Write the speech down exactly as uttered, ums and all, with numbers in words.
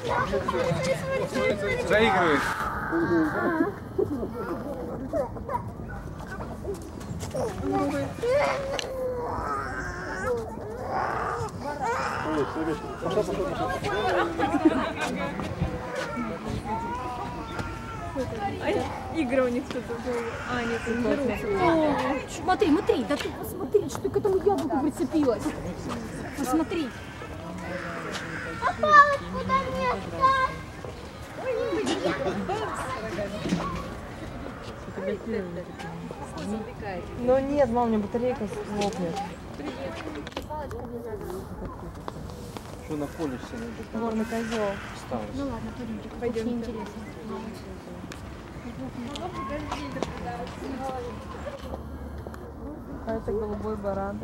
Заигрывает. Игра у них тут была. А, нет, не смотри, смотри, да ты посмотри, что ты к этому яблоку прицепилась. Посмотри. Попалась куда место. Ну нет, мам, мне батарейка лопнет. Что на поле все надо? Горный козел. Ну ладно, пойдемте. Пойдем. Очень интересно. А это голубой баран.